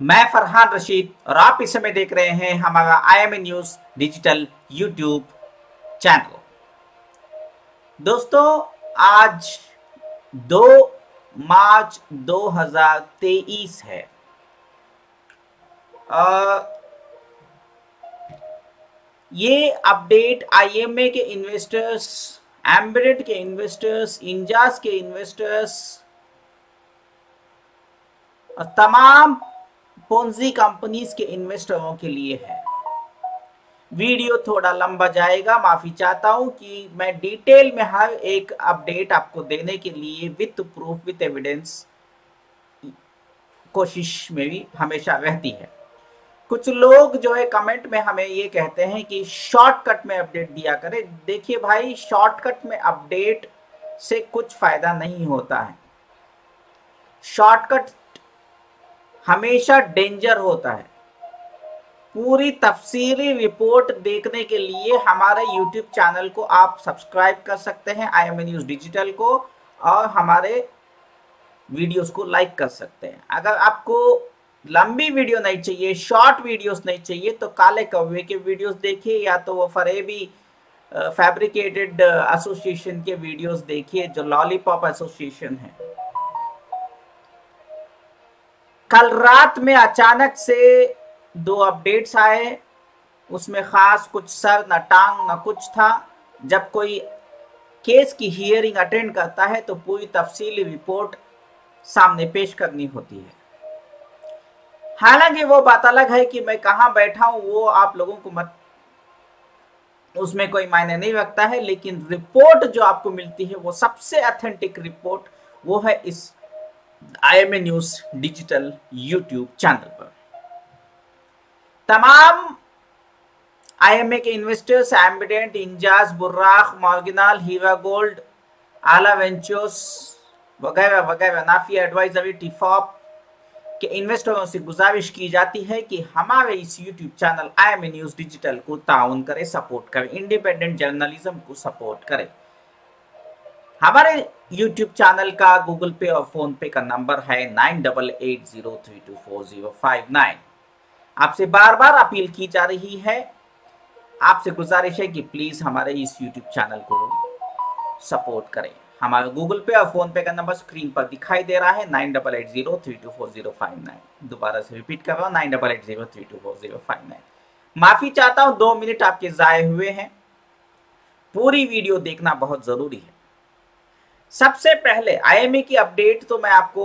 मैं फरहान रशीद और आप इस समय देख रहे हैं हमारा IMA news digital YouTube channel. दोस्तों, आज 2 मार्च 2023 है। ये अपडेट IMA के इन्वेस्टर्स, एम्बेडेड के इन्वेस्टर्स, इंजास के इन्वेस्टर्स और तमाम पोंजी कंपनीज के इन्वेस्टरों के लिए है। वीडियो थोड़ा लंबा जाएगा, माफी चाहता हूं कि मैं डिटेल में हर एक अपडेट आपको देने के लिए विद प्रूफ विद एविडेंस कोशिश मेरी हमेशा रहती है। कुछ लोग जो है कमेंट में हमें ये कहते हैं कि शॉर्टकट में अपडेट दिया करें। देखिए भाई, शॉर्टकट में अपडेट से कुछ फायदा नहीं होता है। शॉर्टकट हमेशा डेंजर होता है। पूरी तफसीली रिपोर्ट देखने के लिए हमारे YouTube चैनल को आप सब्सक्राइब कर सकते हैं, IMA न्यूज डिजिटल को, और हमारे वीडियोस को लाइक कर सकते हैं। अगर आपको लंबी वीडियो नहीं चाहिए, शॉर्ट वीडियोस नहीं चाहिए, तो काले कौवे के वीडियोस देखिए, या तो वो फरेबी फैब्रिकेटेड एसोसिएशन के वीडियोस देखिए, जो लॉलीपॉप एसोसिएशन है। कल रात में अचानक से 2 अपडेट्स आए, उसमें खास कुछ सर न टांग न कुछ था। जब कोई केस की हियरिंग अटेंड करता है तो पूरी तफसीली रिपोर्ट सामने पेश करनी होती है। हालांकि वो बात अलग है कि मैं कहां बैठा हूं, वो आप लोगों को मत, उसमें कोई मायने नहीं रखता है, लेकिन रिपोर्ट जो आपको मिलती है वो सबसे ऑथेंटिक रिपोर्ट वो है इस IMA news digital YouTube channel पर। तमाम IMA के इन्वेस्टर्स, एम्बिडेंट, इंजाज, बुर्राक, मॉर्गेनाल, हीरा गोल्ड, आला वेंचर्स वगैरह वगैरह, नाफिया एडवाइजरी, टिफॉप के इन्वेस्टरों से गुजारिश की जाती है कि हमारे इस YouTube channel IMA news digital को ताउन करें, सपोर्ट करें, इंडिपेंडेंट जर्नलिज्म को सपोर्ट करें। हमारे YouTube चैनल का गूगल पे और फोन पे का नंबर है 9880324059। आपसे बार बार अपील की जा रही है, आपसे गुजारिश है कि प्लीज हमारे इस YouTube चैनल को सपोर्ट करें। हमारा गूगल पे और फोन पे का नंबर स्क्रीन पर दिखाई दे रहा है 9880324059। दोबारा से रिपीट कर रहा हूं, 9880324059। माफी चाहता हूं, 2 मिनट आपके जाए हुए हैं। पूरी वीडियो देखना बहुत जरूरी है। सबसे पहले IMA की अपडेट तो मैं आपको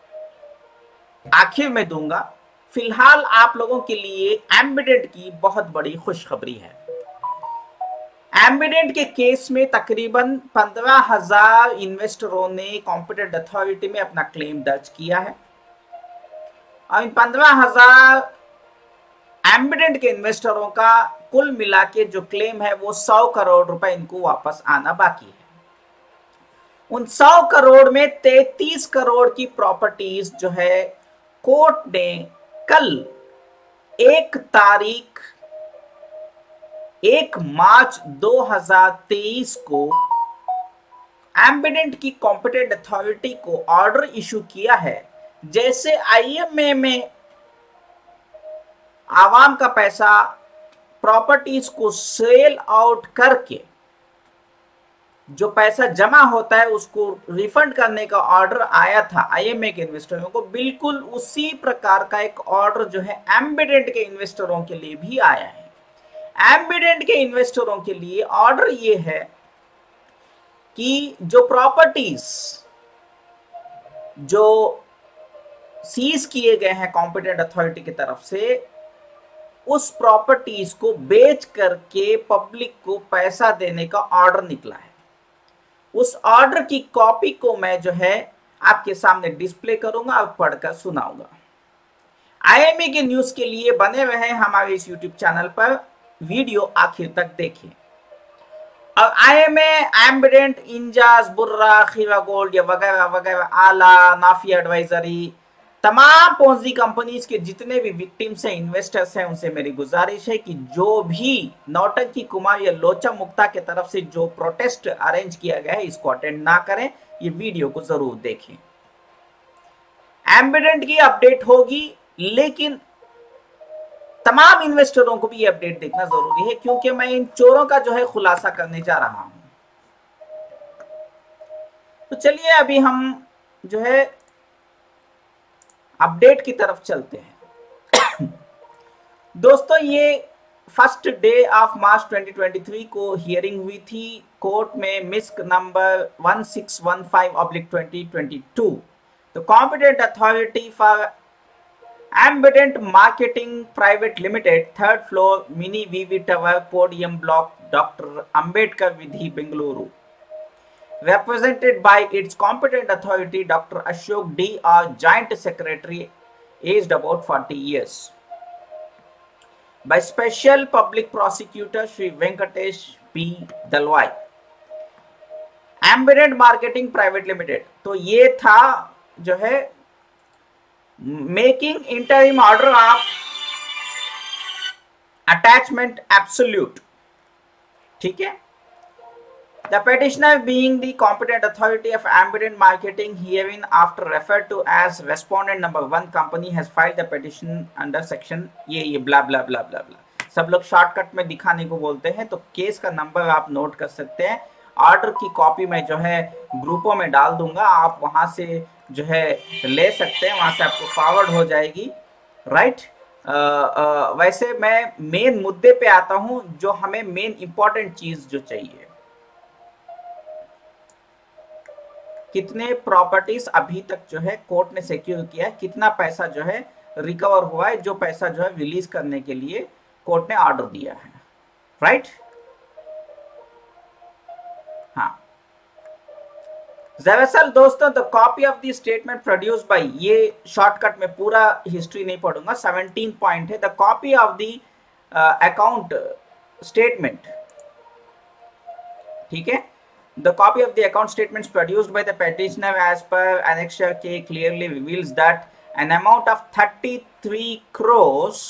आखिर में दूंगा। फिलहाल आप लोगों के लिए एम्बेडेड की बहुत बड़ी खुशखबरी है। एम्बेडेड के केस में तकरीबन 15,000 इन्वेस्टरों ने कॉम्पिटेंट अथॉरिटी में अपना क्लेम दर्ज किया है, और इन 15,000 एम्बेडेड के इन्वेस्टरों का कुल मिला के जो क्लेम है वो 100 करोड़ रुपए इनको वापस आना बाकी है। उन 100 करोड़ में 33 करोड़ की प्रॉपर्टीज जो है कोर्ट ने कल 1 मार्च 2023 को एम्बेडेड की कॉम्पिटेंट अथॉरिटी को ऑर्डर इशू किया है। जैसे IMA में आवाम का पैसा प्रॉपर्टीज को सेल आउट करके जो पैसा जमा होता है उसको रिफंड करने का ऑर्डर आया था IMA के इन्वेस्टरों को, बिल्कुल उसी प्रकार का एक ऑर्डर जो है एम्बेडेड के इन्वेस्टरों के लिए भी आया है। एम्बेडेड के इन्वेस्टरों के लिए ऑर्डर ये है कि जो प्रॉपर्टीज जो सीज किए गए हैं कॉम्पिटेंट अथॉरिटी की तरफ से, उस प्रॉपर्टीज को बेच करके पब्लिक को पैसा देने का ऑर्डर निकला है। उस ऑर्डर की कॉपी को मैं जो है आपके सामने डिस्प्ले करूंगा और पढ़कर सुनाऊंगा। IMA के न्यूज के लिए बने रहे हमारे इस YouTube चैनल पर, वीडियो आखिर तक देखें। और IMA, एम्बेडेड, इंजाज, बुर्राक, हीरा गोल्ड या वगैरह वगैरह, आला, नाफिया एडवाइजरी, तमाम पोंजी कंपनीज के जितने भी विक्टिम्स हैं, इन्वेस्टर्स हैं, उनसे मेरी गुजारिश है कि जो भी नौटंकी कुमार या लोचा मुक्ता के तरफ से जो प्रोटेस्ट अरेंज किया गया है इसको अटेंड ना करें, ये वीडियो को जरूर देखें। एम्बेडेड की अपडेट होगी लेकिन तमाम इन्वेस्टरों को भी ये अपडेट देखना जरूरी है, क्योंकि मैं इन चोरों का जो है खुलासा करने जा रहा हूं। तो चलिए अभी हम जो है अपडेट की तरफ चलते हैं। दोस्तों, ये फर्स्ट डे ऑफ मार्च 2023 को हियरिंग हुई थी कोर्ट में, misc number 1615/2022। The competent authority for Ambidant marketing private limited, third floor, mini VV tower, podium block, doctor Ambedkar विधि, Bengaluru, represented by its competent authority Dr. Ashok D. R. Joint Secretary, aged about 40 years, by Special Public Prosecutor Shri Venkatesh P. Dalwai, Ambient Marketing Private Limited। तो ये था जो है making interim order of attachment absolute, ठीक है। The petitioner, being the competent authority of ambient marketing, herein after referred to as respondent number 1 company, has filed the petition under section ये bla bla bla bla bla, सब लोग shortcut में दिखाने को बोलते हैं, तो केस का नंबर आप नोट कर सकते हैं। ऑर्डर की कॉपी मैं जो है ग्रुपों में डाल दूंगा, आप वहां से जो है ले सकते हैं, वहां से आपको फॉरवर्ड हो जाएगी, राइट। वैसे मैं मेन मुद्दे पे आता हूं, जो हमें मेन इंपॉर्टेंट चीज जो चाहिए, कितने प्रॉपर्टीज अभी तक जो है कोर्ट ने सिक्योर किया है, कितना पैसा जो है रिकवर हुआ है, जो पैसा जो है रिलीज करने के लिए कोर्ट ने ऑर्डर दिया है, राइट। हाँ, दरअसल दोस्तों, the copy of the statement produced by, ये शॉर्टकट में पूरा हिस्ट्री नहीं पढ़ूंगा, 17 पॉइंट है। The copy of the account statement, ठीक है। The copy of the account statements produced by the petitioner as per Annexure K clearly reveals that an amount of 33 crores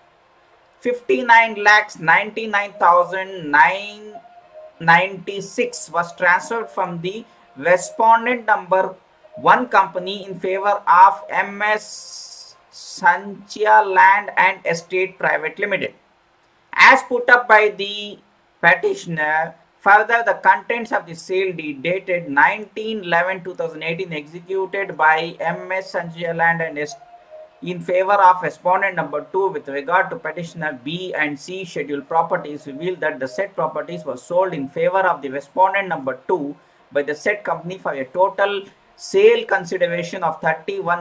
59,99,996 was transferred from the respondent number 1 company in favor of MS Sanchia Land and Estate Private Limited, as put up by the petitioner. Further, the contents of the sale deed dated 19/11/2018 executed by MS Sanjay Land and in favor of respondent number 2 with regard to petitioner B and C scheduled properties reveal that the said properties were sold in favor of the respondent number 2 by the said company for a total sale consideration of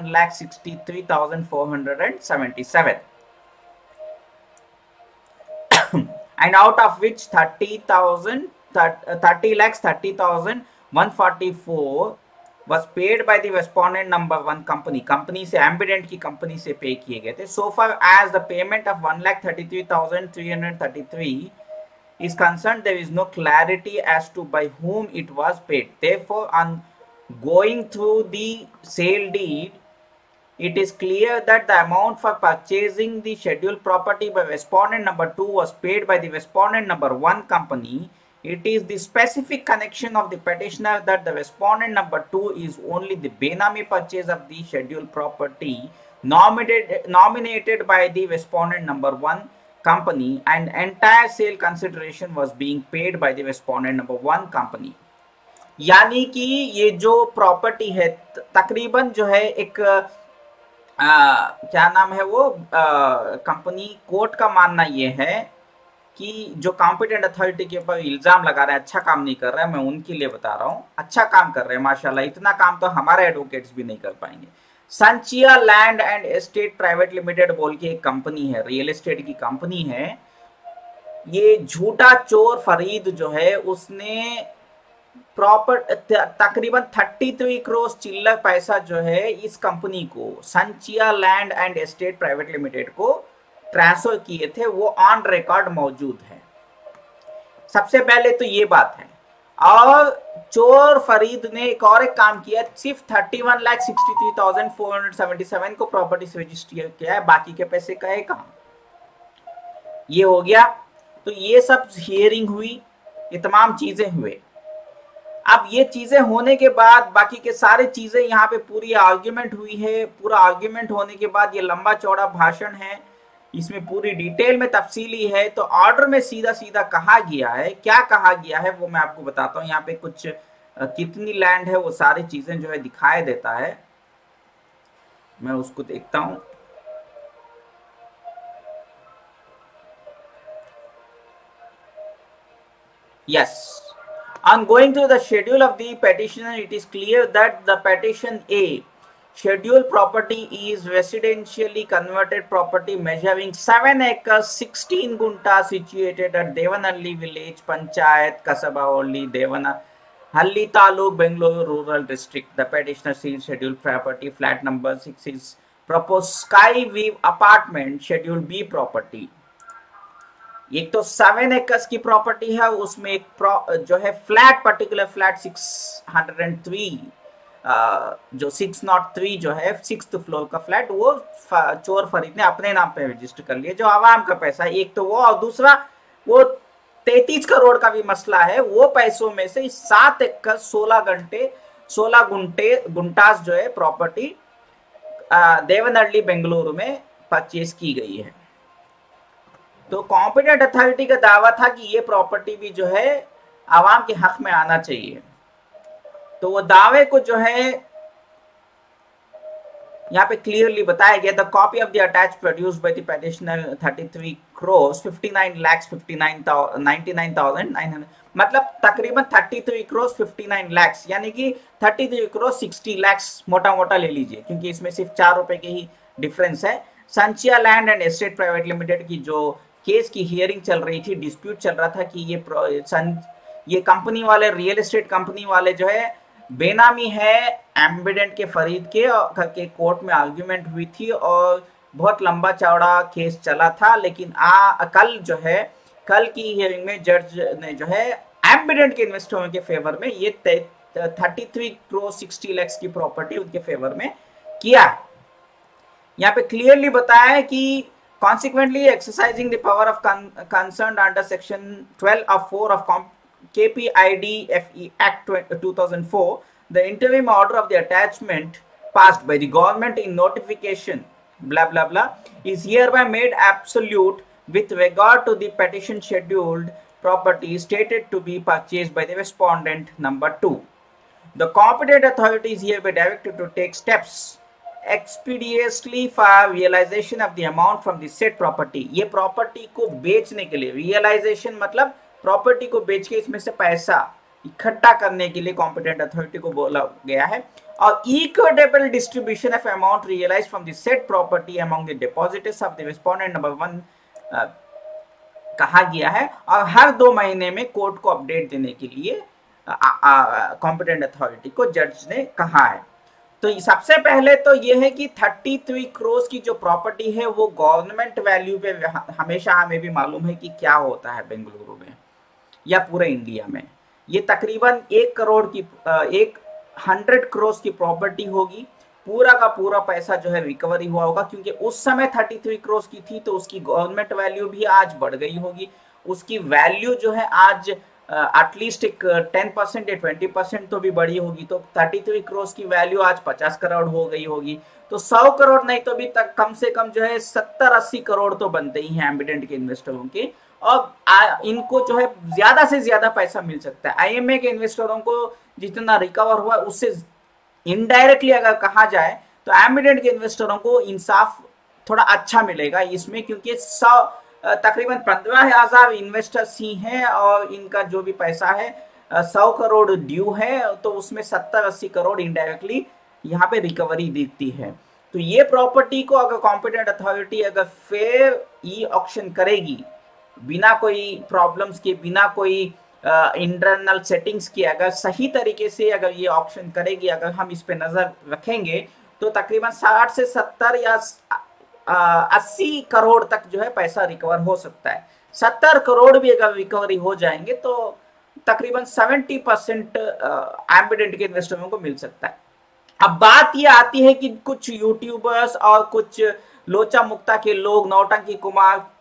31,63,477. And out of which 30,30,144 was paid by the respondent number 1 company से, एम्बिडेंट की company से pay किए गए थे। So far as the payment of 1,33,333 is concerned, there is no clarity as to by whom it was paid. Therefore, on going through the sale deed, it is clear that the amount for purchasing the scheduled property by respondent number 2 was paid by the respondent number 1 company. It is the specific connection of the petitioner that the respondent number 2 is only the Benami purchase of the scheduled property nominated by the respondent number 1 company, and entire sale consideration was being paid by the respondent number 1 company. यानी कि ये जो property है तकरीबन जो है एक क्या नाम है वो कंपनी, कोर्ट का मानना ये है कि जो कॉम्पिटेंट अथॉरिटी के ऊपर इल्जाम लगा रहे हैं अच्छा काम नहीं कर रहा है, मैं उनके लिए बता रहा हूँ, अच्छा काम कर रहे हैं माशाल्लाह, इतना काम तो हमारे एडवोकेट्स भी नहीं कर पाएंगे। Sanchiya land and estate private limited बोल के एक कंपनी है, रियल एस्टेट की कंपनी है। ये झूठा चोर फरीद जो है उसने प्रॉपर तकरीबन 33 करोड़ चिल्लर पैसा जो है इस कंपनी को, Sanchiya land and estate private limited को ट्रांसफर किए थे, वो ऑन रिकॉर्ड मौजूद है। सबसे पहले तो ये बात है। और चोर फरीद ने एक और एक काम किया, सिर्फ 31,63,477 को प्रॉपर्टी से रजिस्टर किया है, बाकी के पैसे गए कहां? ये हो गया। तो ये सब हियरिंग हुई, ये तमाम चीजें हुए। अब ये चीजें होने के बाद बाकी के सारे चीजें यहाँ पे पूरी आर्ग्यूमेंट हुई है, पूरा आर्ग्यूमेंट होने के बाद ये लंबा चौड़ा भाषण है, इसमें पूरी डिटेल में तफसीली है। तो ऑर्डर में सीधा सीधा कहा गया है, क्या कहा गया है वो मैं आपको बताता हूँ। यहाँ पे कुछ कितनी लैंड है वो सारी चीजें जो है दिखाई देता है, मैं उसको देखता हूँ। Yes. On going through the schedule of the petitioner, it is clear that the petition A, scheduled property, is residentially converted property measuring 7 acres 16 gunta situated at Devanhalli village, Panchayat, Kasabahalli, Devanhalli Taluk, Bengaluru Rural District. The petitioner sees scheduled property, flat number 6 is proposed Sky View apartment, schedule B property. एक तो 7 acres की property है, उसमें एक जो है flat, particular flat 603 जो 603 जो है 6th फ्लोर का फ्लैट, वो चोर फरीद ने अपने नाम पे रजिस्टर कर लिया, जो आवाम का पैसा है। एक तो वो, और दूसरा वो 33 करोड़ का भी मसला है। वो पैसों में से 7 एकड़ 16 गुंटास जो है प्रॉपर्टी देवनहल्ली बेंगलुरु में परचेज की गई है। तो कॉम्पिटेंट अथॉरिटी का दावा था कि ये प्रॉपर्टी भी जो है आवाम के हक में आना चाहिए। तो वो दावे को जो है यहाँ पे क्लियरली बताया गया। The copy of the attach produced by the petitioner 33 crore 59,99,900, मतलब तकरीबन 33 crore 59 lakhs, यानी कि 33 crore 60 lakhs मोटा मोटा ले लीजिए, क्योंकि इसमें सिर्फ 4 रुपए के ही डिफरेंस है। Sanchiya land and estate private limited की जो केस की हियरिंग चल रही थी, डिस्प्यूट चल रहा था कि ये कंपनी वाले, रियल एस्टेट कंपनी वाले जो है बेनामी है एम्बिडेंट के फरीद के कोर्ट में आर्ग्यूमेंट हुई थी और बहुत लंबा चौड़ा केस चला था। लेकिन कल जो है, कल की हियरिंग में जज ने जो है एम्बिडेंट के इन्वेस्टरों के फेवर में ये 33 crore 60 lakhs की प्रॉपर्टी उनके फेवर में किया। यहाँ पे क्लियरली बताया है कि consequently exercising the power of concerned under section 12 of 4 of KPIDFE Act 2004, the interim order of the attachment passed by the government in notification blah blah blah is hereby made absolute with regard to the petition scheduled property stated to be purchased by the respondent number 2. The competent authority is hereby directed to take steps expeditiously for realization of the amount from the said property. ये property को बेचने के लिए, realisation मतलब property को बेच के इसमें से पैसा इकट्ठा करने के लिए कॉम्पिटेंट अथॉरिटी को बोला गया है, और equitable distribution of amount realised from the said property among the depositors of the respondent number 1 कहा गया है। और हर 2 महीने में कोर्ट को अपडेट देने के लिए कॉम्पिटेंट अथॉरिटी को जज ने कहा है। तो सबसे पहले तो ये है कि 33 crore की जो प्रॉपर्टी है वो गवर्नमेंट वैल्यू पे, हमेशा हमें भी मालूम है कि क्या होता है बेंगलुरु में या पूरे इंडिया में, ये तकरीबन 1 crore की प्रॉपर्टी होगी। पूरा का पूरा पैसा जो है रिकवरी हुआ होगा, क्योंकि उस समय 33 crore की थी तो उसकी गवर्नमेंट वैल्यू भी आज बढ़ गई होगी। उसकी वैल्यू जो है आज एटलीस्ट एक 10% या 20% तो भी बढ़ी होगी। तो 33 crore की वैल्यू आज 50 करोड़ हो गई होगी। तो 100 करोड़ नहीं तो भी तक कम से कम जो है 70-80 करोड़ तो बनते ही हैं एम्बिडेंट के इन्वेस्टरों के, और इनको जो है ज्यादा से ज्यादा पैसा मिल सकता है। आईएमए के इन्वेस्टरों को जितना रिकवर हुआ उससे इनडायरेक्टली अगर कहा जाए तो एम्बिडेंट के इन्वेस्टरों को इंसाफ थोड़ा अच्छा मिलेगा इसमें, क्योंकि तकरीबन 15,000 इन्वेस्टर्स ही हैं और इनका जो भी पैसा है 100 करोड़ ड्यू है, तो उसमें 70-80 करोड़ इनडायरेक्टली यहाँ पे रिकवरी दिखती है। तो ये प्रॉपर्टी को अगर कॉम्पिटेंट अथॉरिटी अगर फेयर ई ऑक्शन करेगी, बिना कोई प्रॉब्लम्स के, बिना कोई इंटरनल सेटिंग्स के, अगर सही तरीके से अगर ये ऑक्शन करेगी, अगर हम इस पे नजर रखेंगे तो तकरीबन 60 से 70 या 80 करोड़ तक जो है पैसा रिकवर हो सकता है। 70 करोड़ भी अगर रिकवरी हो जाएंगे तो तकरीबन 70% एम्बिडेंट के इन्वेस्टरों को मिल सकता है। अब बात ये आती है कि कुछ यूट्यूबर्स और कुछ लोचा मुक्ता के लोग, नौटंकी कुमार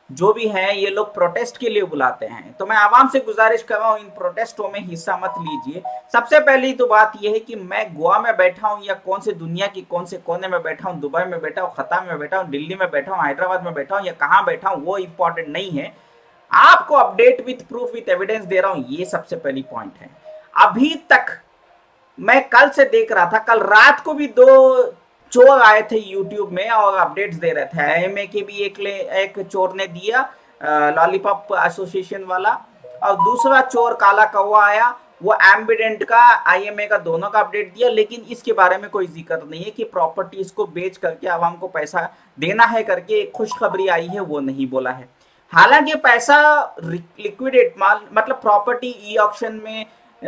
जो भी हैं ये लोग प्रोटेस्ट के लिए बुलाते हैं। तो मैं आवाम से गुजारिश कर रहा हूँ इन प्रोटेस्टों में हिस्सा मत लीजिए। सबसे पहली तो बात यह है कि मैं गोवा में बैठा हूँ या कौन से दुनिया की कौन से कोने में बैठा हूँ, दुबई में बैठा हूँ, खत्ता में बैठा हूँ, दिल्ली में बैठा हूँ, हैदराबाद में बैठा हूँ या कहाँ बैठा हूँ, वो इंपॉर्टेंट नहीं है। आपको update with proof with evidence दे रहा हूँ, ये सबसे पहली पॉइंट है। अभी तक मैं कल से देख रहा था, कल रात को भी 2 चोर आए थे यूट्यूब में और अपडेट्स दे रहे थे। आईएमए के भी एक चोर ने दिया, लॉलीपॉप एसोसिएशन वाला, और दूसरा चोर काला कौवा आया, वो एम्बिडेंट का आईएमए का दोनों का अपडेट दिया। लेकिन इसके बारे में कोई जिक्र नहीं है कि प्रॉपर्टीज को बेच करके आवाम को पैसा देना है करके एक खुशखबरी आई है, वो नहीं बोला है। हालांकि पैसा लिक्विडेट माल मतलब प्रॉपर्टी ई ऑक्शन में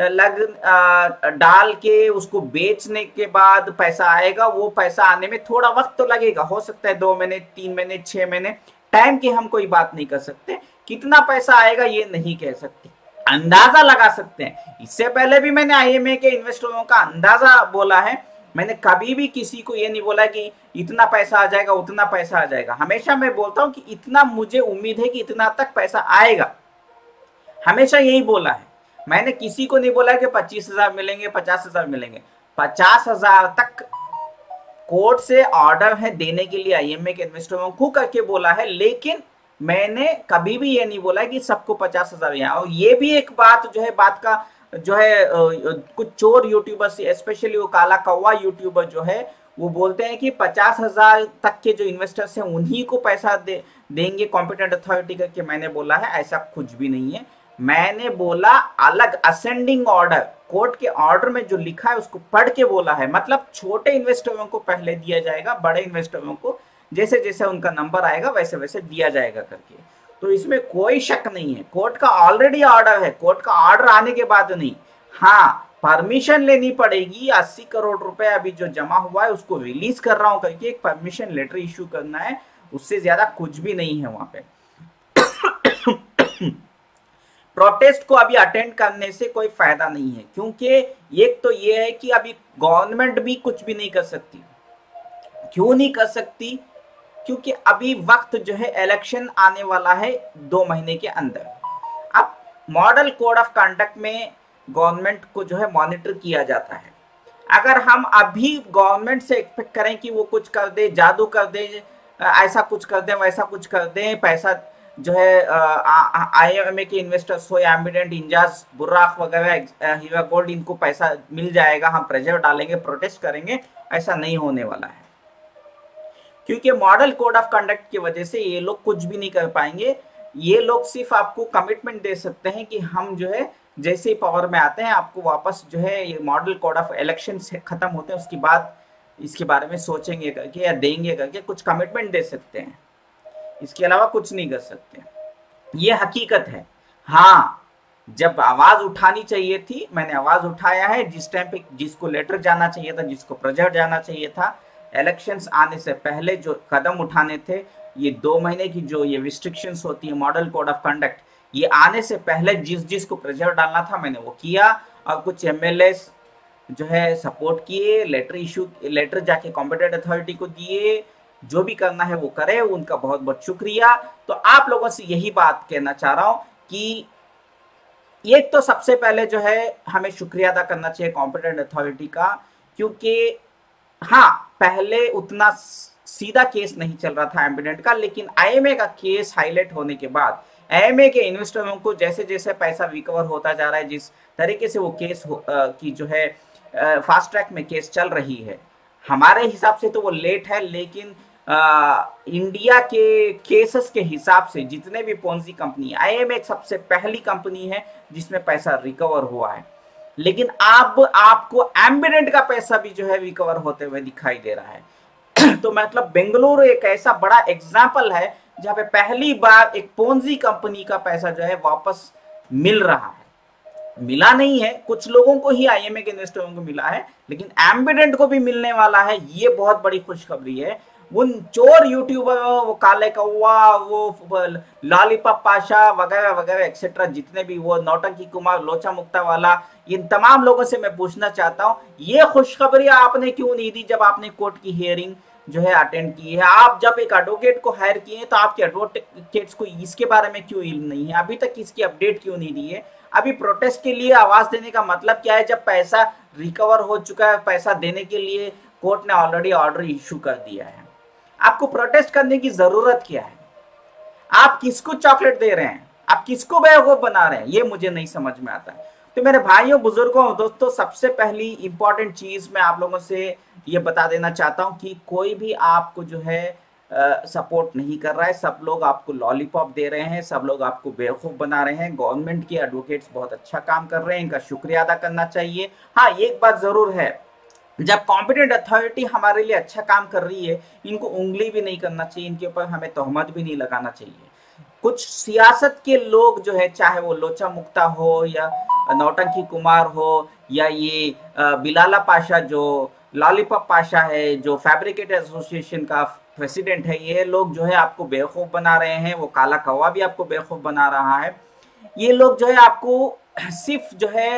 डाल के उसको बेचने के बाद पैसा आएगा। वो पैसा आने में थोड़ा वक्त तो लगेगा, हो सकता है 2 महीने, 3 महीने, 6 महीने, टाइम की हम कोई बात नहीं कर सकते। कितना पैसा आएगा ये नहीं कह सकते, अंदाजा लगा सकते हैं। इससे पहले भी मैंने आईएमए के इन्वेस्टरों का अंदाजा बोला है। मैंने कभी भी किसी को ये नहीं बोला कि इतना पैसा आ जाएगा, उतना पैसा आ जाएगा। हमेशा मैं बोलता हूं कि इतना मुझे उम्मीद है कि इतना तक पैसा आएगा, हमेशा यही बोला है। मैंने किसी को नहीं बोला कि 25,000 मिलेंगे, 50,000 मिलेंगे। 50,000 तक कोर्ट से ऑर्डर है देने के लिए आईएमए के इन्वेस्टरों को करके बोला है। लेकिन मैंने कभी भी ये नहीं बोला कि सबको 50,000 यहाँ। और ये भी एक बात जो है, बात का जो है कुछ चोर यूट्यूबर स्पेशली वो काला कौवा यूट्यूबर जो है वो बोलते हैं कि 50,000 तक के जो इन्वेस्टर्स हैं उन्हीं को पैसा देंगे कॉम्पिटेंट अथॉरिटी करके। मैंने बोला है ऐसा कुछ भी नहीं है। मैंने बोला अलग असेंडिंग ऑर्डर, कोर्ट के ऑर्डर में जो लिखा है उसको पढ़ के बोला है। मतलब छोटे इन्वेस्टरों को पहले दिया जाएगा, बड़े इन्वेस्टरों को जैसे जैसे उनका नंबर आएगा वैसे वैसे दिया जाएगा करके। तो इसमें कोई शक नहीं है। कोर्ट का ऑलरेडी ऑर्डर है, कोर्ट का ऑर्डर आने के बाद नहीं। हाँ, परमिशन लेनी पड़ेगी। 80 करोड़ रुपए अभी जो जमा हुआ है उसको रिलीज कर रहा हूं करके एक परमिशन लेटर इश्यू करना है, उससे ज्यादा कुछ भी नहीं है वहां पे। प्रोटेस्ट को अभी अटेंड करने से कोई फायदा नहीं है, क्योंकि एक तो ये है कि अभी गवर्नमेंट भी कुछ भी नहीं कर सकती। क्यों नहीं कर सकती? क्योंकि अभी वक्त जो है इलेक्शन आने वाला है 2 महीने के अंदर। अब मॉडल कोड ऑफ कंडक्ट में गवर्नमेंट को जो है मॉनिटर किया जाता है। अगर हम अभी गवर्नमेंट से एक्सपेक्ट करें कि वो कुछ कर दे, जादू कर दे, ऐसा कुछ कर दे, वैसा कुछ कर दे, पैसा जो है आईएमए के इन्वेस्टर्स हो, एम्बिडेंट, इंजाज, बुर्राक वगैरह, हीरा गोल्ड, इनको पैसा मिल जाएगा, हम प्रेशर डालेंगे, प्रोटेस्ट करेंगे, ऐसा नहीं होने वाला है। क्योंकि मॉडल कोड ऑफ कंडक्ट की वजह से ये लोग कुछ भी नहीं कर पाएंगे। ये लोग सिर्फ आपको कमिटमेंट दे सकते हैं कि हम जो है जैसे ही पावर में आते हैं आपको वापस जो है ये मॉडल कोड ऑफ इलेक्शन से खत्म होते हैं उसके बाद इसके बारे में सोचेंगे करके या देंगे करके कुछ कमिटमेंट दे सकते हैं। इसके अलावा कुछ नहीं कर सकते, ये हकीकत है। हाँ, जब आवाज उठानी चाहिए थी मैंने आवाज उठाया है। जिस टाइम पे जिसको लेटर जाना चाहिए था, जिसको प्रेशर जाना चाहिए था, इलेक्शंस आने से पहले जो कदम उठाने थे, ये 2 महीने की जो ये रिस्ट्रिक्शंस होती है मॉडल कोड ऑफ कंडक्ट, ये आने से पहले जिसको प्रेशर डालना था मैंने वो किया। और कुछ एमएलए जो है सपोर्ट किए, लेटर जाके कॉम्पिटेंट अथॉरिटी को दिए। जो भी करना है वो करे, उनका बहुत बहुत शुक्रिया। तो आप लोगों से यही बात कहना चाह रहा हूं कि एक तो सबसे पहले जो है हमें शुक्रिया अदा करना चाहिए कॉम्पिटेंट अथॉरिटी का, क्योंकि हाँ पहले उतना सीधा केस नहीं चल रहा था एम्बिडेंट का, लेकिन आईएमए का केस हाईलाइट होने के बाद आईएमए के इन्वेस्टरों को जैसे जैसे पैसा रिकवर होता जा रहा है, जिस तरीके से वो केस की जो है फास्ट ट्रैक में केस चल रही है, हमारे हिसाब से तो वो लेट है, लेकिन इंडिया के केसेस के हिसाब से जितने भी पोंजी कंपनी, आईएमए सबसे पहली कंपनी है जिसमें पैसा रिकवर हुआ है। लेकिन अब आपको एम्बिडेंट का पैसा भी जो है रिकवर होते हुए दिखाई दे रहा है। तो मतलब बेंगलुरु एक ऐसा बड़ा एग्जाम्पल है जहां पे पहली बार एक पोंजी कंपनी का पैसा जो है वापस मिल रहा है। मिला नहीं है, कुछ लोगों को ही, आईएमए के इन्वेस्टरों को मिला है, लेकिन एम्बिडेंट को भी मिलने वाला है। ये बहुत बड़ी खुशखबरी है। उन चोर यूट्यूबर, वो काले कौवा, वो लॉलीपॉप पाशा वगैरह वगैरह एक्सेट्रा, जितने भी, वो नौटंकी कुमार, लोचा मुक्ता वाला, इन तमाम लोगों से मैं पूछना चाहता हूं ये खुशखबरी आपने क्यों नहीं दी जब आपने कोर्ट की हियरिंग जो है अटेंड की है। आप जब एक एडवोकेट को हायर किए तो आपके एडवोकेट्स को इसके बारे में क्यों इल्म नहीं है, अभी तक इसकी अपडेट क्यों नहीं दी है? अभी प्रोटेस्ट के लिए आवाज देने का मतलब क्या है? जब पैसा रिकवर हो चुका है, पैसा देने के लिए कोर्ट ने ऑलरेडी ऑर्डर इश्यू कर दिया है, आपको प्रोटेस्ट करने की जरूरत क्या है? आप किसको चॉकलेट दे रहे हैं? आप किसको बेवकूफ बना रहे हैं? ये मुझे नहीं समझ में आता है। तो मेरे भाइयों, बुजुर्गों, दोस्तों, सबसे पहली इंपॉर्टेंट चीज मैं आप लोगों से ये बता देना चाहता हूं कि कोई भी आपको जो है सपोर्ट नहीं कर रहा है। सब लोग आपको लॉलीपॉप दे रहे हैं, सब लोग आपको बेवकूफ बना रहे हैं। गवर्नमेंट के एडवोकेट्स बहुत अच्छा काम कर रहे हैं, इनका शुक्रिया अदा करना चाहिए। हाँ, एक बात जरूर है, जब कॉम्पिटेंट अथॉरिटी हमारे लिए अच्छा काम कर रही है, इनको उंगली भी नहीं करना चाहिए, इनके ऊपर हमें तोहमत भी नहीं लगाना चाहिए। कुछ सियासत के लोग जो है, चाहे वो लोचा मुक्ता हो या नौटंकी कुमार हो या ये बिलाला पाशा जो लॉलीपॉप पाशा है, जो फैब्रिकेट एसोसिएशन का प्रेसिडेंट है, ये लोग जो है आपको बेवकूफ बना रहे हैं। वो काला कौवा भी आपको बेवकूफ बना रहा है। ये लोग जो है आपको सिर्फ जो है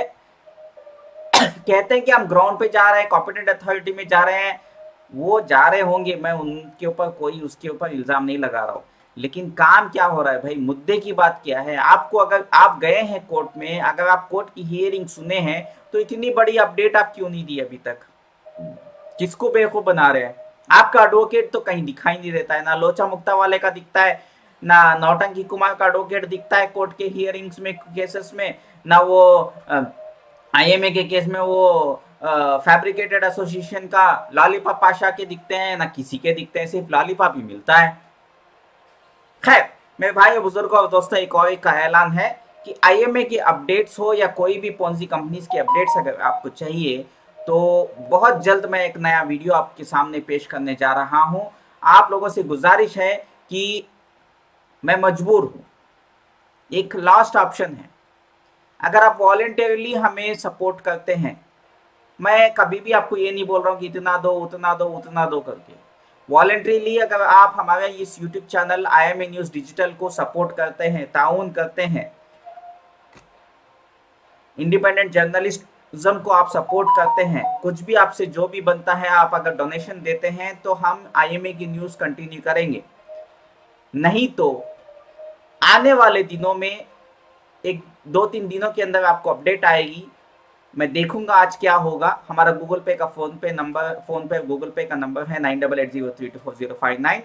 कहते हैं कि हम ग्राउंड पे जा रहे हैं, कॉम्पिटेंट अथॉरिटी में जा रहे हैं। वो जा रहे होंगे, मैं उनके ऊपर कोई उसके ऊपर इल्जाम नहीं लगा रहा हूँ, लेकिन काम क्या हो रहा है भाई? मुद्दे की बात क्या है? आपको, अगर आप गए हैं कोर्ट में, अगर आप कोर्ट की हियरिंग सुने हैं, तो इतनी बड़ी अपडेट आप क्यों नहीं दी अभी तक? किसको बेवकूफ बना रहे हैं? आपका एडवोकेट तो कहीं दिखाई नहीं देता है, ना लोचा मुक्ता वाले का दिखता है, ना नौटंकी कुमार का एडवोकेट दिखता है कोर्ट के हियरिंग्स में, केसेस में, ना वो आईएमए के केस में वो फैब्रिकेटेड एसोसिएशन का लॉलीपॉप पाशा के दिखते हैं, ना किसी के दिखते हैं, सिर्फ लॉलीपॉप ही मिलता है। खैर मेरे भाई बुजुर्गों और दोस्तों, एक और एक ऐलान है कि आईएमए की अपडेट्स हो या कोई भी पॉन्जी कंपनीज की अपडेट्स अगर आपको चाहिए, तो बहुत जल्द मैं एक नया वीडियो आपके सामने पेश करने जा रहा हूं। आप लोगों से गुजारिश है कि मैं मजबूर हूं, एक लास्ट ऑप्शन है, अगर आप वॉलेंटरली हमें सपोर्ट करते हैं, मैं कभी भी आपको ये नहीं बोल रहा हूँ कि इतना दो उतना दो उतना दो करके, वॉलेंटरीली अगर आप हमारे इस YouTube channel IMA news digital को सपोर्ट करते हैं, ताउन करते हैं, इंडिपेंडेंट जर्नलिज्म को आप सपोर्ट करते हैं, कुछ भी आपसे जो भी बनता है आप अगर डोनेशन देते हैं, तो हम आईएमए की न्यूज कंटिन्यू करेंगे। नहीं तो आने वाले दिनों में, एक 2-3 दिनों के अंदर आपको अपडेट आएगी। मैं देखूंगा आज क्या होगा। हमारा गूगल पे का फोन पे गूगल पे का नंबर है 9880324059।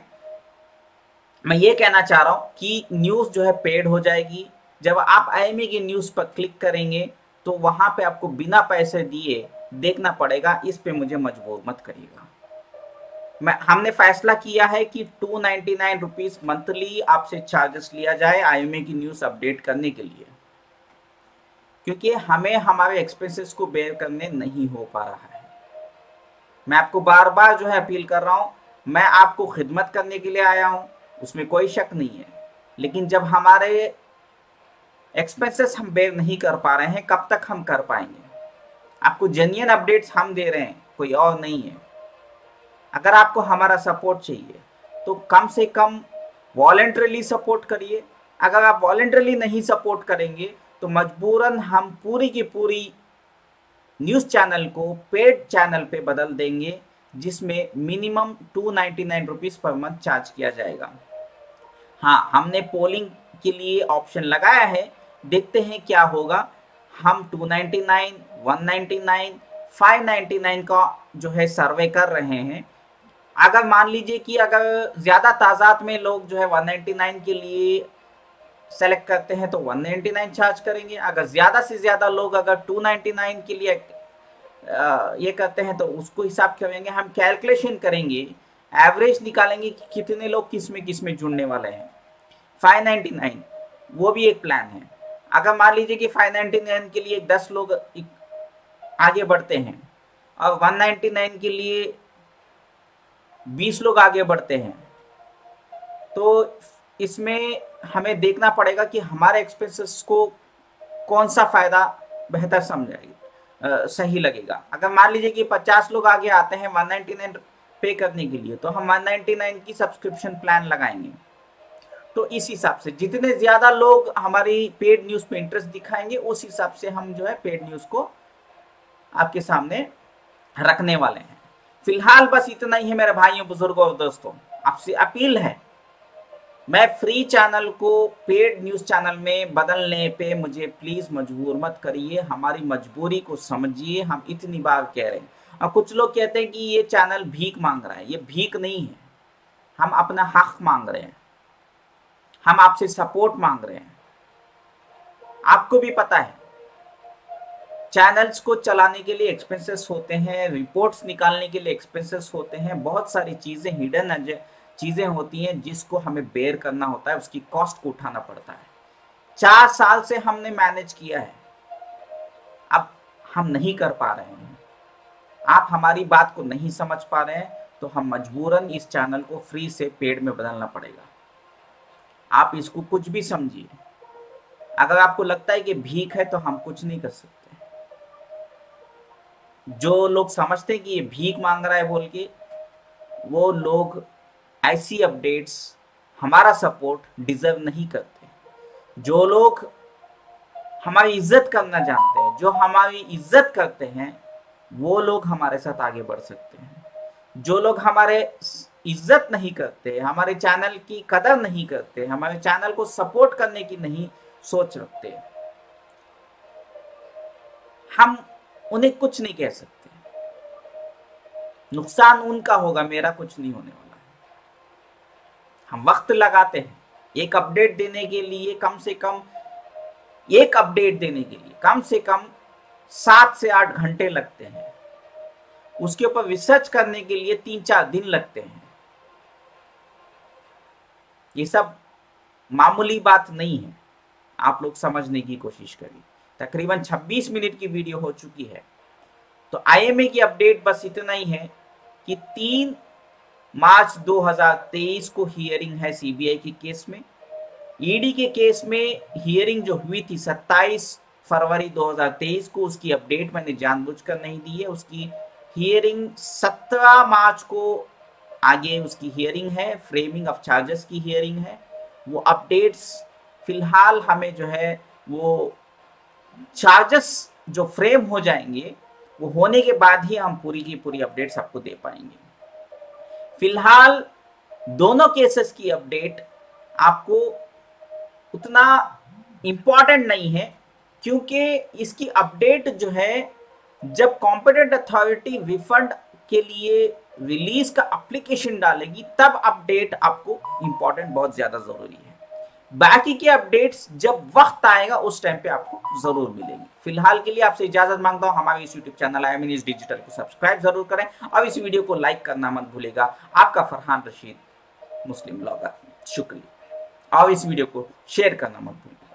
मैं ये कहना चाह रहा हूँ कि न्यूज जो है पेड हो जाएगी। जब आप आईएमए की न्यूज पर क्लिक करेंगे तो वहां पे आपको बिना पैसे दिए देखना पड़ेगा। इस पे मुझे मजबूर मत करिएगा। हमने फैसला किया है कि 299 रुपीज मंथली आपसे चार्जेस लिया जाए आईएमए की न्यूज अपडेट करने के लिए, क्योंकि हमें हमारे एक्सपेंसेस को बेयर करने नहीं हो पा रहा है। मैं आपको बार बार जो है अपील कर रहा हूं, मैं आपको खिदमत करने के लिए आया हूं, उसमें कोई शक नहीं है, लेकिन जब हमारे एक्सपेंसेस हम बेयर नहीं कर पा रहे हैं, कब तक हम कर पाएंगे? आपको जेन्युइन अपडेट्स हम दे रहे हैं, कोई और नहीं है। अगर आपको हमारा सपोर्ट चाहिए तो कम से कम वॉलेंटरली सपोर्ट करिए। अगर आप वॉलेंटरली नहीं सपोर्ट करेंगे तो मजबूरन हम पूरी की पूरी न्यूज़ चैनल को पेड चैनल पे बदल देंगे, जिसमें minimum 299 rupees per month charge किया जाएगा। हाँ, हमने पोलिंग के लिए ऑप्शन लगाया है, देखते हैं क्या होगा। हम 299, 199, 599 का जो है सर्वे कर रहे हैं। अगर मान लीजिए कि अगर ज़्यादा तादाद में लोग जो है 199 के लिए सेलेक्ट करते हैं तो 199 चार्ज करेंगे। अगर ज़्यादा से ज़्यादा लोग अगर 299 के लिए ये करते हैं तो उसको हिसाब करेंगे। हम कैलकुलेशन करेंगे, एवरेज निकालेंगे कि कितने लोग किस में जुड़ने वाले हैं। 599 वो भी एक प्लान है। अगर मान लीजिए कि 599 के लिए 10 लोग आगे बढ़ते हैं और 199 के लिए 20 लोग आगे बढ़ते हैं, तो इसमें हमें देखना पड़ेगा कि हमारे एक्सपेंसेस को कौन सा फ़ायदा बेहतर सही लगेगा। अगर मान लीजिए कि 50 लोग आगे आते हैं 199 पे करने के लिए, तो हम 199 की सब्सक्रिप्शन प्लान लगाएंगे। तो इस हिसाब से जितने ज़्यादा लोग हमारी पेड न्यूज़ पे इंटरेस्ट दिखाएंगे, उस हिसाब से हम जो है पेड न्यूज़ को आपके सामने रखने वाले हैं। फिलहाल बस इतना ही है मेरे भाइयों, बुजुर्गों और दोस्तों। आपसे अपील है, मैं फ्री चैनल को पेड न्यूज चैनल में बदलने पे मुझे प्लीज मजबूर मत करिए। हमारी मजबूरी को समझिए, हम इतनी बार कह रहे हैं। और कुछ लोग कहते हैं कि ये चैनल भीख मांग रहा है, ये भीख नहीं है। हम अपना हक मांग रहे हैं, हम आपसे सपोर्ट मांग रहे हैं। आपको भी पता है चैनल्स को चलाने के लिए एक्सपेंसेस होते हैं, रिपोर्ट्स निकालने के लिए एक्सपेंसेस होते हैं, बहुत सारी चीजें हिडन चीजें होती हैं जिसको हमें बेयर करना होता है, उसकी कॉस्ट को उठाना पड़ता है। 4 साल से हमने मैनेज किया है, अब हम नहीं कर पा रहे हैं, आप हमारी बात को नहीं समझ पा रहे हैं, तो हम मजबूरन इस चैनल को फ्री से पेड में बदलना पड़ेगा। आप इसको कुछ भी समझिए। अगर आपको लगता है कि भीख है तो हम कुछ नहीं कर सकते। जो लोग समझते हैं कि ये भीख मांग रहा है बोल के, वो लोग ऐसी अपडेट्स, हमारा सपोर्ट डिजर्व नहीं करते। जो लोग हमारी इज्जत करना जानते हैं, जो हमारी इज्जत करते हैं, वो लोग हमारे साथ आगे बढ़ सकते हैं। जो लोग हमारे इज्जत नहीं करते, हमारे चैनल की कदर नहीं करते, हमारे चैनल को सपोर्ट करने की नहीं सोच रखते, हम उन्हें कुछ नहीं कह सकते। नुकसान उनका होगा, मेरा कुछ नहीं होने वाला है। हम वक्त लगाते हैं एक अपडेट देने के लिए, कम से कम एक अपडेट देने के लिए कम से कम 7 से 8 घंटे लगते हैं। उसके ऊपर रिसर्च करने के लिए 3-4 दिन लगते हैं। ये सब मामूली बात नहीं है, आप लोग समझने की कोशिश करिए। तकरीबन 26 मिनट की वीडियो हो चुकी है। तो आईएमए की अपडेट बस इतना ही है कि 3 मार्च 2023 को हियरिंग है सीबीआई के केस में। ईडी के केस में हियरिंग जो हुई थी 27 फरवरी 2023 को, उसकी अपडेट मैंने जानबूझकर नहीं दी है। उसकी हियरिंग 17 मार्च को आगे उसकी हियरिंग है, फ्रेमिंग ऑफ चार्जेस की हियरिंग है। वो अपडेट्स फिलहाल हमें जो है वो चार्जेस जो फ्रेम हो जाएंगे, वो होने के बाद ही हम पूरी की पूरी अपडेट्स आपको दे पाएंगे। फिलहाल दोनों केसेस की अपडेट आपको उतना इंपॉर्टेंट नहीं है, क्योंकि इसकी अपडेट जो है जब कॉम्पिटेंट अथॉरिटी रिफंड के लिए रिलीज का एप्लीकेशन डालेगी, तब अपडेट आपको इंपॉर्टेंट बहुत ज्यादा जरूरी है। बाकी के अपडेट्स जब वक्त आएगा उस टाइम पे आपको जरूर मिलेंगी। फिलहाल के लिए आपसे इजाजत मांगता हूं। हमारे इस YouTube channel IM News digital को सब्सक्राइब जरूर करें और इस वीडियो को लाइक करना मत भूलेगा। आपका फरहान रशीद, मुस्लिम ब्लॉगर। शुक्रिया। और इस वीडियो को शेयर करना मत भूलें।